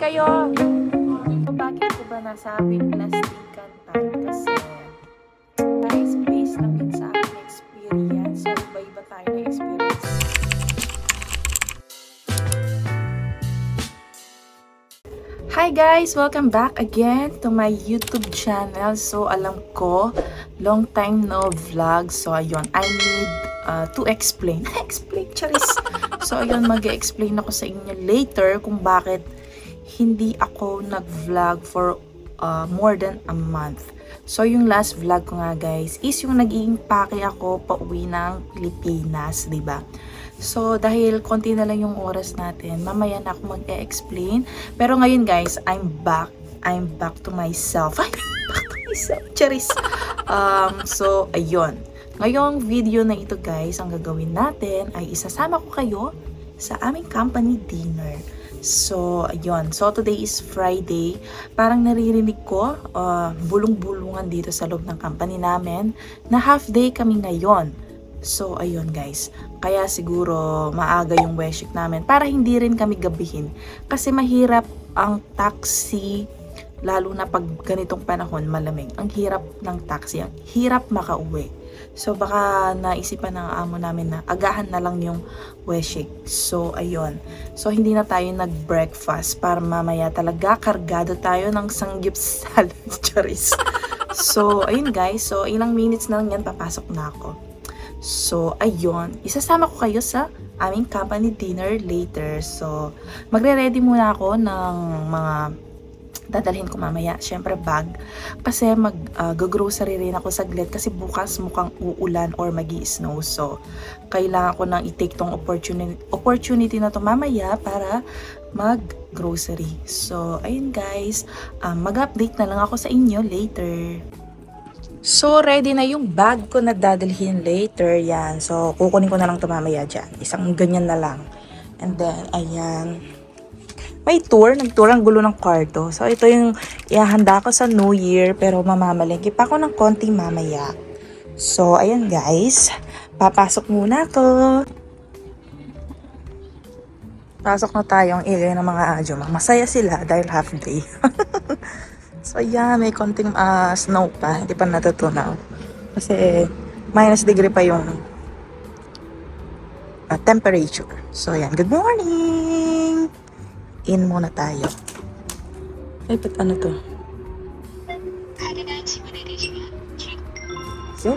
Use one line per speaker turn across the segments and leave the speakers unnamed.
kayo! Bakit ko ba nasabing plastikan tayo? Kasi, guys, based lang yun sa aking experience. So, iba-iba tayo na experience. Hi guys! Welcome back again to my YouTube channel. So, alam ko, long time no vlog. So, ayun, I need to explain. Explain, charis! So, ayun, mag-explain ako sa inyo later kung bakit hindi ako nag-vlog for more than a month. So, yung last vlog ko nga guys is yung nag-iimpake ako pauwi ng Pilipinas, diba? So, dahil konti na lang yung oras natin, mamaya na ako mag-e-explain. Pero ngayon guys, I'm back to myself. Ay, back to myself, charis! So, ayun. Ngayong video na ito guys, ang gagawin natin ay isasama ko kayo sa aming company dinner. So, ayun. So, today is Friday. Parang naririnig ko, bulong-bulungan dito sa loob ng company namin na half day kami ngayon. So, ayun guys. Kaya siguro maaga yung weshik namin para hindi rin kami gabihin. Kasi mahirap ang taxi, lalo na pag ganitong panahon malamig. Ang hirap ng taxi, ang hirap makauwi. So, baka naisipan ng amo namin na agahan na lang yung weshik. So, ayun. So, hindi na tayo nag-breakfast para mamaya talaga kargado tayo ng sanggip salad. Charis. So, ayun guys. So, ilang minutes na lang yan, papasok na ako. So, ayun. Isasama ko kayo sa aming company dinner later. So, magre-ready muna ako ng mga dadalhin ko mamaya. Siyempre, bag. Kasi mag-grocery rin ako saglit. Kasi bukas mukhang uulan or magi-snow. So, kailangan ko nang i-take tong opportunity na to mamaya para mag-grocery. So, ayun guys. Mag-update na lang ako sa inyo later. So, ready na yung bag ko na dadalhin later. Yan. So, kukunin ko na lang ito mamaya dyan. Isang ganyan na lang. And then, ayan. May tour. Nag-tour ang gulo ng kwarto. So, ito yung ihahanda ko sa New Year. Pero mamamalengke pa ako ng konti mamaya. So, ayan guys. Papasok muna ako. Pasok na tayo ang area ng mga adyoma. Masaya sila dahil half day. So, ayan, may konting snow pa. Hindi pa natutunaw. Kasi, -degree pa yung temperature. So, ayan. Good morning! In muna tayo. Ay, ba't ano to? So,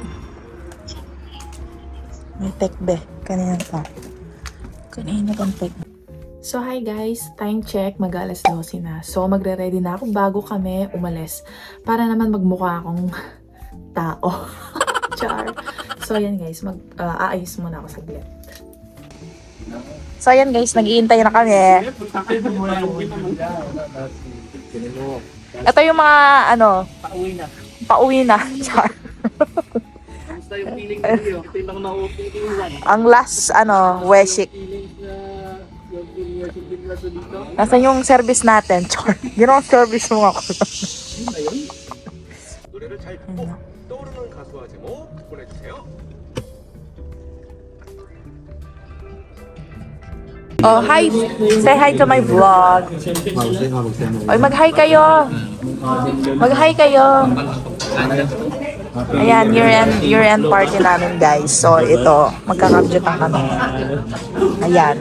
may tekbe. Kanina pa. Kanina pang tekbe. So, hi guys. Time check. Mag-alas 12 na. So, magre-ready na ako bago kami umalis. Para naman magmukha akong tao. Char. So, ayan guys. Aayos muna ako saglit. So, ayan guys. Nag-iintay na kami. Ito yung mga, pauwi na. Char. Ang last, weshik. Nasaan yung service natin? Char. Ginoong service mo ako. Oh, hi! Say hi to my vlog. Oy, mag-hi kayo! Mag-hi kayo! Ayan, year-end party namin guys. So, ito, magkakabjutan kami. Ayan.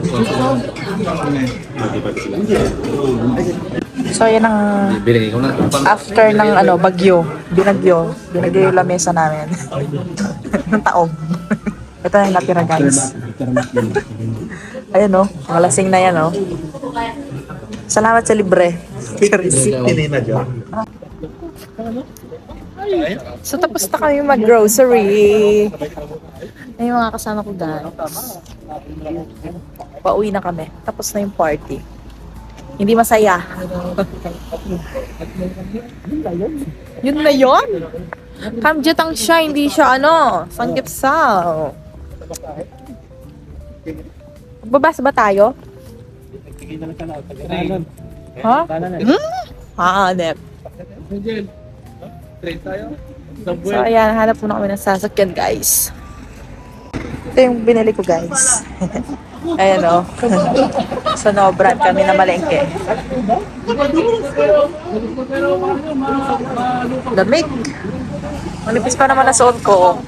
So, yan ang after ng bagyo. Binagyo yung lamesa namin. Ng taob. Ito na yung natira guys. Ayan mga lasing na yan Salamat sa libre. So, tapos na kami mag-grocery. Ay, mga kasama ko guys. Pauwi na kami. Tapos na yung party. Hindi masaya. Yun na yun? Kamjatang siya, hindi siya sanggipsal. Magbabasa ba tayo? Ha? Hanep. So, ayan. Hanap muna kami ng sasakyan, guys. Ito yung binili ko, guys. Ayan o. Sa Nobran kami na malengke. Lamig. Manipis pa naman ang suot ko.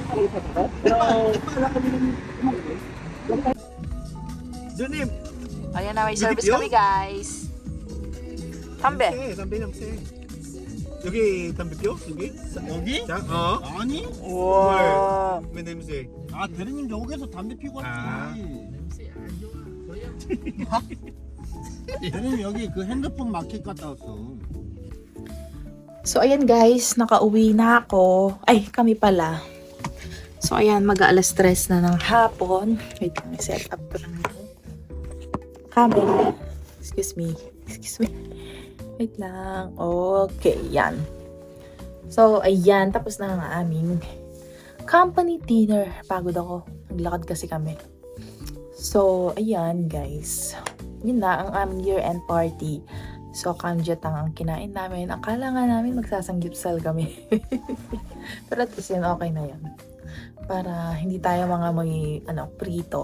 Ayan na, may service kami guys. 담배.
담배 냄새. 여기 담배 피워? 여기?
여기?
자,
아니?
Wow.
왜 냄새?
아 대리님 여기서 담배 피고
아.
왔지. 대리님 여기 그 핸드폰 마켓 갔다 왔어.
So, ayan guys, nakauwi na ako. Ay, kami pala. So, ayan, mag-aalas 3 na ng hapon. Wait lang, set up ko lang ito. Camera. Excuse me. Wait lang. Okay, yan. So, ayan, tapos na ang aming company dinner. Pagod ako. Naglakad kasi kami. So, ayan guys. Yun na ang aming year-end party. So, kamjatang ang kinain namin. Akala nga namin magsasanggipsal kami. Pero at least yun, okay na yan. Para hindi tayo mga may, prito.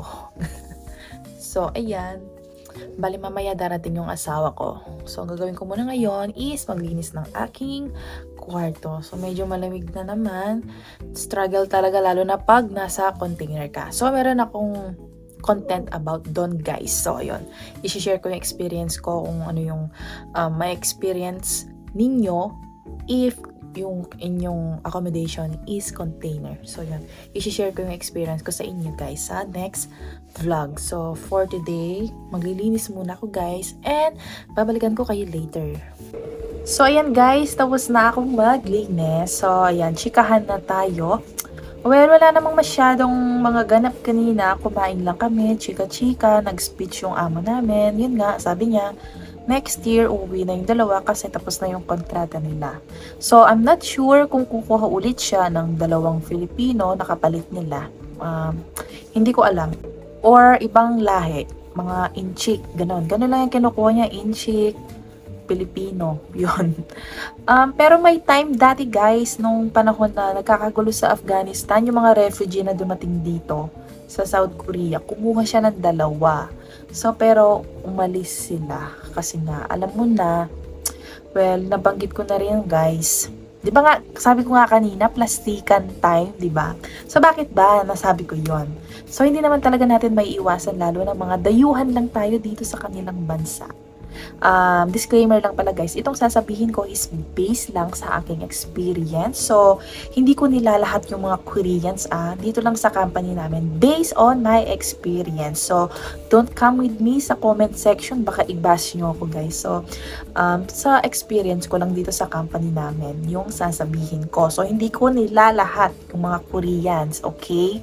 So, ayan. Bali, mamaya darating yung asawa ko. So, ang gagawin ko muna ngayon is maglinis ng aking kwarto. So, medyo malamig na naman. Struggle talaga, lalo na pag nasa container ka. So, meron akong content about doon guys. So, ayun. I-share ko yung experience ko kung ano yung may experience ninyo if yung inyong accommodation is container. So, yun. I-share ko yung experience ko sa inyo guys sa next vlog. So, for today, maglilinis muna ako guys and babalikan ko kayo later. So, ayan guys. Tapos na akong maglinis. So, ayan. Chikahan na tayo. Well, wala namang masyadong mga ganap kanina. Kumain lang kami, chika-chika, nag-speech yung amo namin. Yun nga, sabi niya, next year, uuwi na yung dalawa kasi tapos na yung kontrata nila. So, I'm not sure kung kukuha ulit siya ng dalawang Filipino na kapalit nila. Hindi ko alam. Or ibang lahi, mga inchik, ganon. Ganon lang yung kinukuha niya, inchik, Pilipino, yun. Pero may time dati guys, nung panahon na nagkakagulo sa Afghanistan, yung mga refugee na dumating dito sa South Korea, kumuha siya ng dalawa. So, pero umalis sila. Kasi nga, alam mo na, well, nabanggit ko na rin guys. Di ba nga, sabi ko nga kanina, plastikan time, di ba? So, bakit ba nasabi ko yon? So, hindi naman talaga natin may iwasan, lalo na mga dayuhan lang tayo dito sa kanilang bansa. Disclaimer lang pala guys, itong sasabihin ko is based lang sa aking experience. So, hindi ko nilalahat yung mga Koreans dito lang sa company namin based on my experience. So, don't come with me sa comment section, baka i-bash nyo ako guys. So, sa experience ko lang dito sa company namin yung sasabihin ko. So, hindi ko nilalahat yung mga Koreans, okay?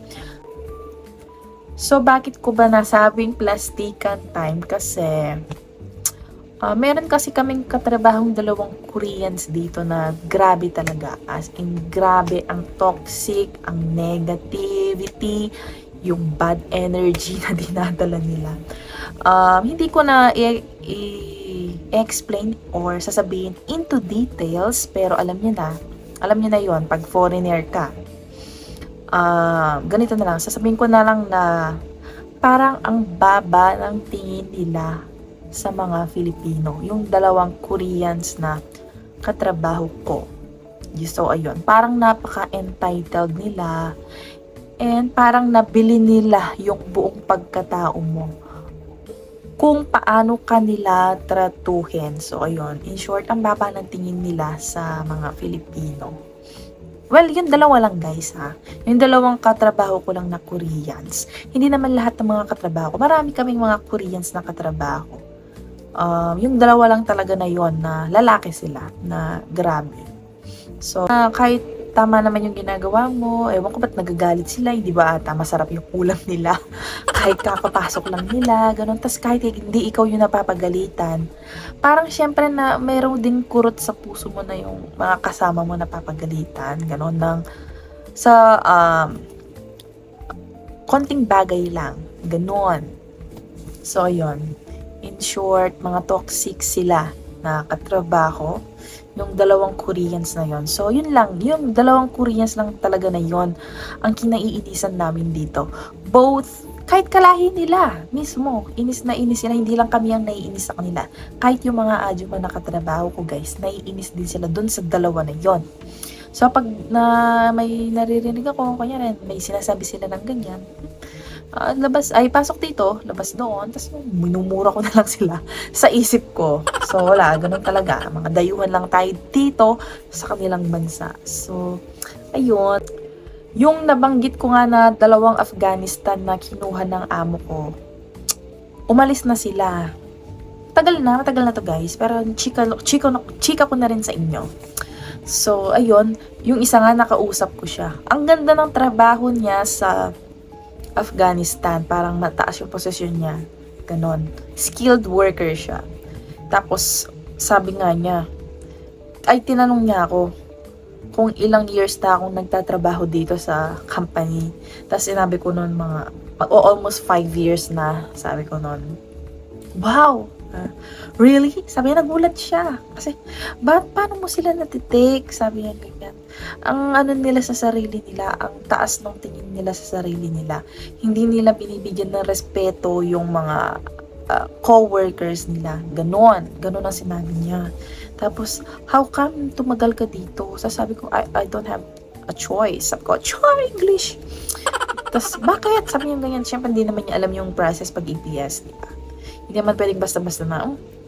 So, bakit ko ba nasabing plastikan time? Kasi meron kasi kaming katrabahong dalawang Koreans dito na grabe talaga. As in, grabe ang toxic, ang negativity, yung bad energy na dinadala nila. Hindi ko na i-explain or sasabihin into details, pero alam niyo na. Alam niyo na yon pag foreigner ka. Ganito na lang. Sasabihin ko na lang na parang ang baba ng tingin nila sa mga Filipino, yung dalawang Koreans na katrabaho ko. So, ayun, parang napaka-entitled nila and parang nabili nila yung buong pagkatao mo kung paano kanila tratuhin. So, ayun, in short, ang baba ng tingin nila sa mga Filipino. Well, yung dalawa lang guys Yung dalawang katrabaho ko lang na Koreans. Hindi naman lahat ng mga katrabaho ko. Marami kaming mga Koreans na katrabaho. Yung dalawa lang talaga na yon na lalaki sila na grabe. So, kahit tama naman yung ginagawa mo, ewan ko ba't nagagalit sila, hindi ba ata masarap yung ulam nila kahit kakapasok lang nila, ganun. Tas kahit hindi ikaw yung napapagalitan, parang syempre na mayroon din kurot sa puso mo na yung mga kasama mo napapagalitan, ganun, sa konting bagay lang, ganun. So, yun. In short, mga toxic sila na katrabaho, yung dalawang Koreans na yon. So, yun lang. Yung dalawang Koreans lang talaga na yon ang kinaiinisan namin dito. Both kahit kalahi nila, mismo, inis na inis sila, hindi lang kami ang naiinis sa kanila. Kahit yung mga adyuma na katrabaho ko guys, naiinis din sila dun sa dalawa na yon. So pag may naririnig ako, kanya may sinasabi sila ng ganyan, pasok dito, labas doon, tapos minumura ko na lang sila sa isip ko. So wala, ganun talaga, mga dayuhan lang tayo dito sa kanilang bansa. So, ayun. Yung nabanggit ko nga na 2 Afghanistan na kinuha ng amo ko, umalis na sila. Matagal na to guys, pero chika ko na rin sa inyo. So, ayun, yung isa nga nakausap ko siya. Ang ganda ng trabaho niya sa Afghanistan, parang mataas yung posisyon niya. Ganon. Skilled worker siya. Tapos, sabi nga niya, tinanong niya ako, kung ilang years na akong nagtatrabaho dito sa company. Tapos sinabi ko noon almost 5 years na, sabi ko noon. Wow! Really? Sabi niya, nagulat siya. Kasi, paano mo sila natitake? Sabi niya ganyan. Ang ano nila sa sarili nila, ang taas ng tingin nila sa sarili nila. Hindi nila binibigyan ng respeto yung mga co-workers nila. Ganon ang sinabi niya. Tapos, how come tumagal ka dito? Sabi ko, I don't have a choice. Sabi ko, English. Tapos, bakit? Sabi niya ganyan. Siyempre, hindi naman niya alam yung process pag EPS, di ba? Hindi naman pwedeng basta-basta na,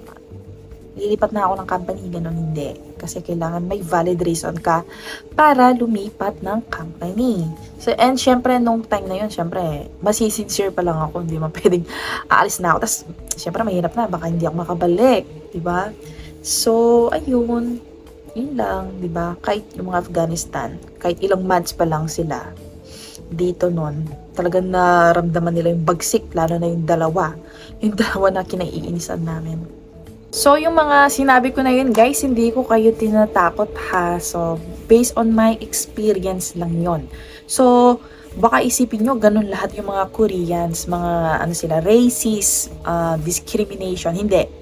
lilipat na ako ng company, gano'n, hindi. Kasi kailangan may valid reason ka para lumipat ng company. So, and syempre, nung time na yun, syempre, masisincere pa lang ako, hindi man pwedeng aalis na ako. Tapos, syempre, mahirap na, baka hindi ako makabalik, di ba? So, ayun, yun lang, di ba? Kahit yung mga Afghanistan, kahit ilang months pa lang sila dito nun, talagang naramdaman nila yung bagsik, lalo na yung dalawa na kinaiinisan namin. So, yung mga sinabi ko na yun, guys, hindi ko kayo tinatakot ha. So, based on my experience lang yon. So, baka isipin nyo, ganun lahat yung mga Koreans, mga racist, discrimination. Hindi.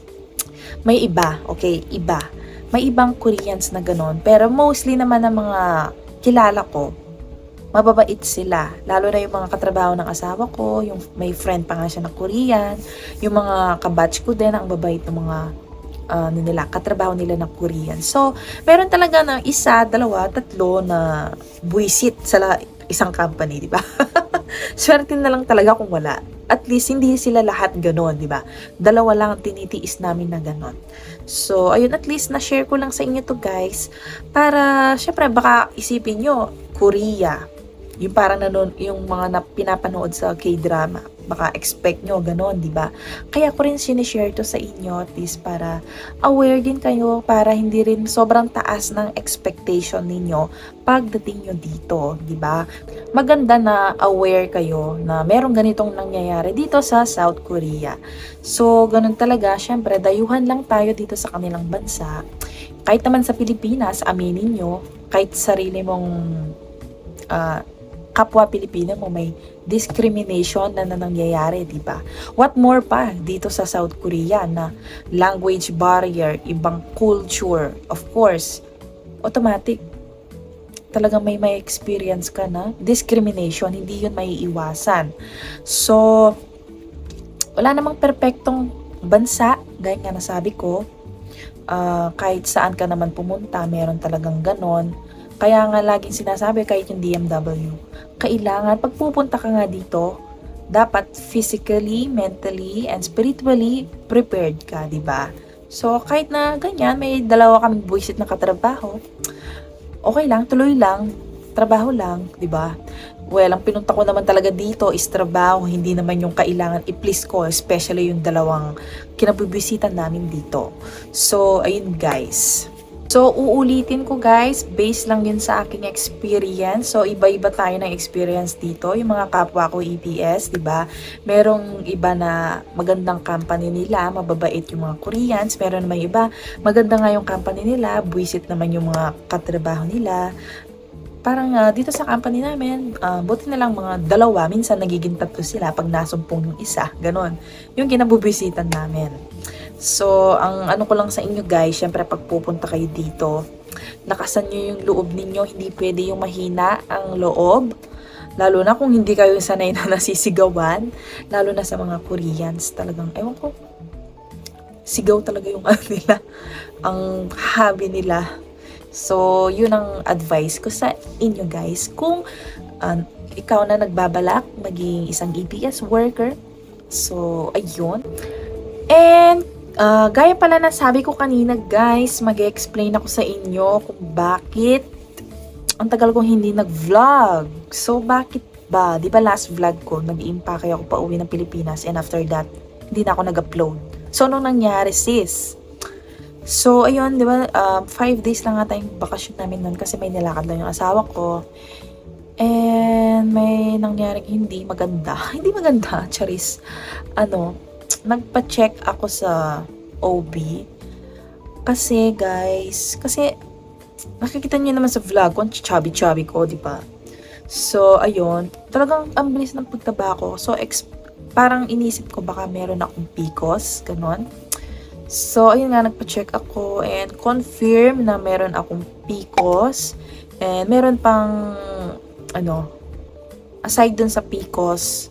May iba, okay? Iba. May ibang Koreans na ganun. Pero mostly naman ng mga kilala ko, mababait sila. Lalo na yung mga katrabaho ng asawa ko, yung may friend pa nga siya na Korean, yung mga kabatch ko din, ang babait ng mga katrabaho nila na Korean. So, meron talaga ng 1, 2, 3 na buwisit sa isang company, di ba? Swerte na lang talaga kung wala. At least, hindi sila lahat ganon, di ba? 2 lang ang tinitiis namin na ganon. So, ayun, at least, na-share ko lang sa inyo to guys. Para, syempre, baka isipin nyo, Korea, yung parang yung mga pinapanood sa K-drama, baka expect nyo, ganon, di ba? Kaya ko rin sinishare to sa inyo, at least para aware din kayo, para hindi rin sobrang taas ng expectation ninyo pagdating nyo dito, di ba? Maganda na aware kayo na merong ganitong nangyayari dito sa South Korea. So, ganun talaga, syempre, dayuhan lang tayo dito sa kanilang bansa. Kahit naman sa Pilipinas, aminin nyo, kahit sarili mong kapwa Pilipino mo may discrimination na nangyayari, di ba? What more pa dito sa South Korea na language barrier, ibang culture, of course, automatic. Talagang may experience ka na discrimination, hindi yun maiiwasan. So, wala namang perpektong bansa, gaya nga nasabi ko, kahit saan ka naman pumunta, meron talagang ganon. Kaya nga laging sinasabi, kahit yung DMW, kailangan, pag pupunta ka nga dito, dapat physically, mentally, and spiritually prepared ka, di ba? So, kahit na ganyan, may 2 kaming buwisit na katrabaho, okay lang, tuloy lang, trabaho lang, di ba? Well, ang pinunta ko naman talaga dito is trabaho, hindi naman yung kailangan i-please ko, especially yung 2 kinabubisitan namin dito. So, ayun guys. So, uulitin ko guys, based lang yun sa aking experience. So, iba-iba tayo ng experience dito. Yung mga kapwa ko EPS, diba? Merong iba na magandang company nila, mababait yung mga Koreans. Meron naman iba, maganda nga yung company nila, buwisit naman yung mga katrabaho nila. Parang dito sa company namin, buti na lang mga 2, minsan nagiging 3 sila pag nasumpong yung isa. Ganon. Yung kinabubisitan namin. So, ang ano ko lang sa inyo guys, syempre pag pupunta kayo dito, lakasan nyo yung loob ninyo, hindi pwede yung mahina ang loob. Lalo na kung hindi kayo sanay na nasisigawan. Lalo na sa mga Koreans. Talagang, ewan ko, sigaw talaga yung ano nila. Ang hobby nila. So, yun ang advice ko sa inyo guys. Kung ikaw na nagbabalak maging isang EPS worker. So, ayun. And, gaya pala na sabi ko kanina guys, mag-explain ako sa inyo kung bakit ang tagal kong hindi nag-vlog. So, bakit ba? Di ba last vlog ko, nag-iimpake ako pa uwi ng Pilipinas and after that, hindi na ako nag-upload. So, anong nangyari sis? So, ayun, di ba, 5 days lang nga tayong bakasyon namin nun kasi may nilakad lang yung asawa ko. And may nangyaring hindi maganda. Hindi maganda, charis. Nagpa-check ako sa OB. Kasi, guys, nakikita niyo naman sa vlog ko, ang chubby-chubby ko, di ba? So, ayun. Talagang ang bilis ng pagtaba ko. So, parang inisip ko baka meron akong PCOS, ganon. So, ayun nga, nagpa-check ako and confirm na meron akong PCOS. And meron pang, aside dun sa PCOS,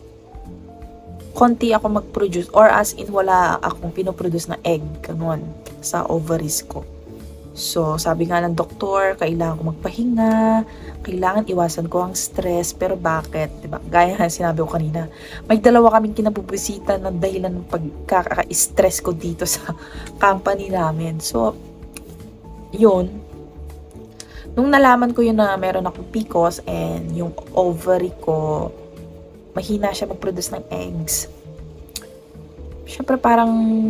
konti ako mag-produce or as in wala akong pinoproduce na egg, ganon, sa ovaries ko. So, sabi nga ng doktor, kailangan ko magpahinga, kailangan iwasan ko ang stress, pero bakit? Diba? Gaya nga sinabi ko kanina, may dalawa kaming kinabubusita ng dahilan ng pagkaka-stress ko dito sa company namin. So, yun. Nung nalaman ko yun na meron akong PCOS and yung ovary ko, mahina siya mag-produce ng eggs. Siyempre parang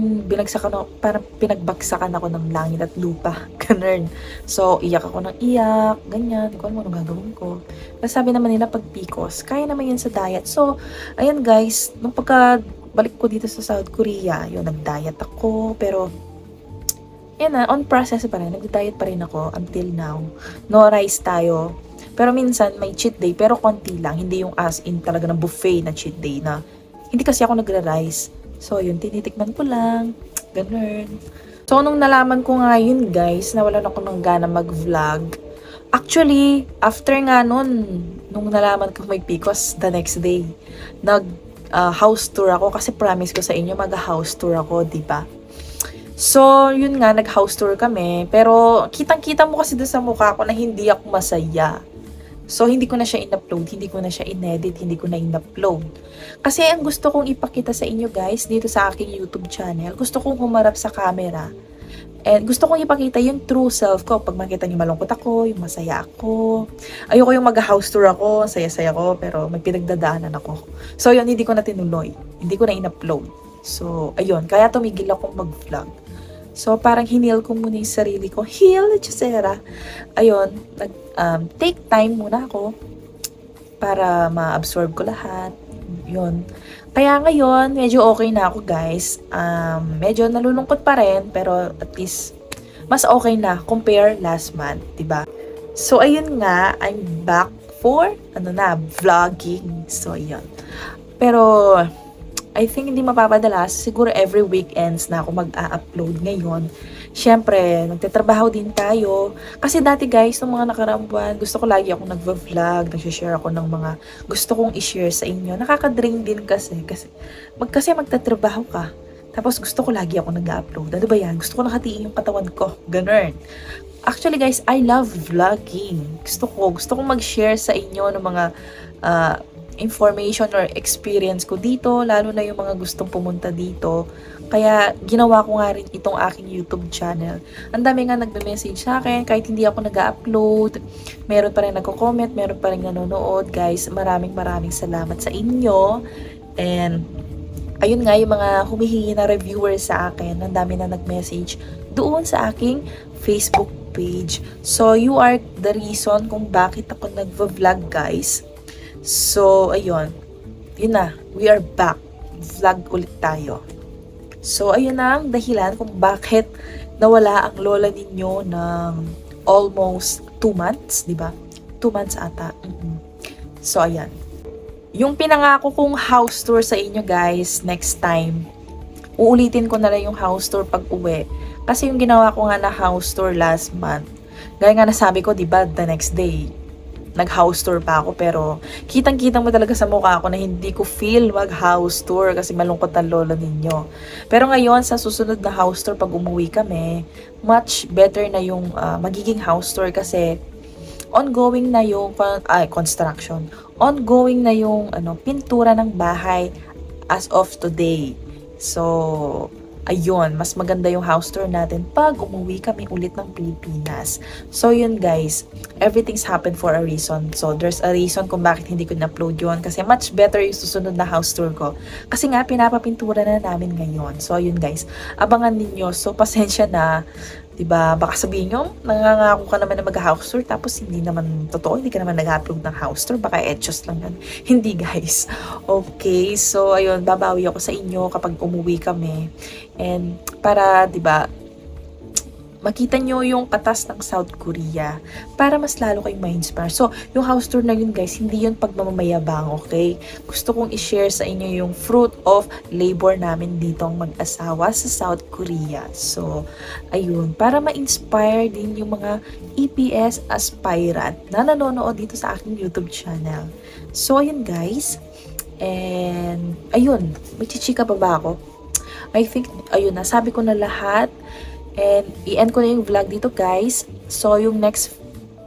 pinagbagsakan ako ng langit at lupa. Ganun. So, iyak ako ng iyak, ganyan. Hindi ko alam anong gagawin ko. Pero sabi naman nila pag PCOS, kaya naman yan sa diet. So, ayan guys, nung pagkabalik ko dito sa South Korea, yun, nag-diet ako. Pero, yan na, on process pa rin. Nag-diet pa rin ako until now. No rice tayo. Pero minsan, may cheat day. Pero konti lang. Hindi yung as in talaga ng buffet na cheat day na. Hindi kasi ako nagra-rice. So, yun, tinitikman ko lang. Ganun. So, nung nalaman ko nga yun, guys, nawalan ako ng gana mag-vlog. Actually, after nga nun, nung nalaman ko may PCOS, the next day, nag-house tour ako. Kasi promise ko sa inyo, mag-house tour ako, diba? So, yun nga, nag-house tour kami. Pero, kitang-kita mo kasi doon sa mukha ko na hindi ako masaya. So, hindi ko na siya in-upload, hindi ko na siya in-edit, hindi ko na in-upload. Kasi ang gusto kong ipakita sa inyo guys, dito sa aking YouTube channel, gusto kong humarap sa camera. And gusto kong ipakita yung true self ko. Pag makita niyo malungkot ako, yung masaya ako. Ayoko yung mag-house tour ako, saya-saya ko, pero may pinagdadaanan ako. So, yun, hindi ko na tinuloy. Hindi ko na in-upload. So, ayun, kaya tumigil akong mag-vlog. So, parang hinil ko muna yung sarili ko. Heal, Chusera. Ayun, take time muna ako para ma-absorb ko lahat. Yun. Kaya ngayon, medyo okay na ako, guys. Medyo nalulungkot pa rin, pero at least, mas okay na compare last month, diba? So, ayun nga, I'm back for, vlogging. So, ayun. Pero, I think hindi mapapadalas. Siguro every weekends na ako mag-a-upload ngayon. Siyempre, nagtatrabaho din tayo. Kasi dati guys, nung mga nakaraang buwan, gusto ko lagi akong nagva-vlog, nag-share ako ng mga gusto kong i-share sa inyo. Nakaka-drain din kasi magtatrabaho ka. Tapos gusto ko lagi ako nag-upload. Ano ba yan? Gusto ko nakatiin yung katawan ko. Ganun. Actually guys, I love vlogging. Gusto kong mag-share sa inyo ng mga information or experience ko dito, lalo na yung mga gustong pumunta dito. Kaya ginawa ko nga rin itong aking YouTube channel. Ang dami nga nagme-message sa akin, kahit hindi ako nag-upload, meron pa rin nagko-comment, meron pa rin nanonood. Guys, maraming salamat sa inyo. And ayun nga, yung mga humihingi na reviewers sa akin, ang dami na nag-message doon sa aking Facebook page. So, you are the reason kung bakit ako nagva-vlog, guys. So, ayun. Yun na. We are back. Vlog ulit tayo. So, ayun na ang dahilan kung bakit nawala ang lola ninyo ng almost 2 months, di ba? 2 months ata. So, ayan. Yung pinangako kong house tour sa inyo, guys, next time, uulitin ko na lang yung house tour pag uwi. Kasi yung ginawa ko nga na house tour last month, gaya nga nasabi ko, di ba, the next day, nag-house tour pa ako, pero kitang-kitang mo talaga sa mukha ko na hindi ko feel mag-house tour kasi malungkot ang lolo ninyo. Pero ngayon, sa susunod na house tour, pag umuwi kami, much better na yung magiging house tour kasi ongoing na yung construction. Ongoing na yung pintura ng bahay as of today. So, ayun, mas maganda yung house tour natin pag umuwi kami ulit ng Pilipinas. So, yun guys, everything's happened for a reason. So, there's a reason kung bakit hindi ko na-upload yun. Kasi much better yung susunod na house tour ko. Kasi nga, pinapapintura na namin ngayon. So, yun guys, abangan ninyo. So, pasensya na. Diba? Baka sabihin nyo, nangangako ka naman na mag-house tour, tapos hindi naman totoo, hindi ka naman nag-upload ng house tour, baka etchos lang yan. Hindi guys. Okay, so ayun, babawi ako sa inyo kapag umuwi kami. And para, diba, makita nyo yung katas ng South Korea para mas lalo kayong ma-inspire. So, yung house tour na yun guys, hindi yun pagmamamayabang, okay? Gusto kong i-share sa inyo yung fruit of labor namin dito ang mag-asawa sa South Korea. So, ayun, para ma-inspire din yung mga EPS aspirant na nanonood dito sa aking YouTube channel. So, ayun guys. And, ayun, may chichika pa ba ako? I think, ayun, nasabi ko na lahat. And, i-end ko na yung vlog dito, guys. So, yung next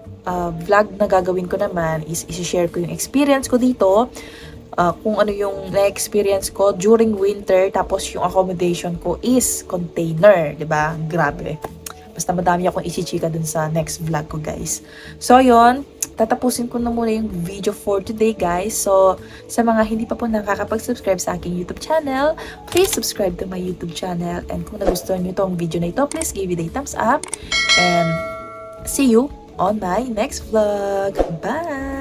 vlog na gagawin ko naman is isi-share ko yung experience ko dito. Kung ano yung na-experience ko during winter. Tapos, yung accommodation ko is container. Diba? Grabe. Basta madami akong isi-chika dun sa next vlog ko, guys. So, yun. Tatapusin ko na muna yung video for today, guys. So, sa mga hindi pa po nakakapag-subscribe sa aking YouTube channel, please subscribe to my YouTube channel. And kung nagustuhan nyo itong video na ito, please give it a thumbs up. And see you on my next vlog. Bye!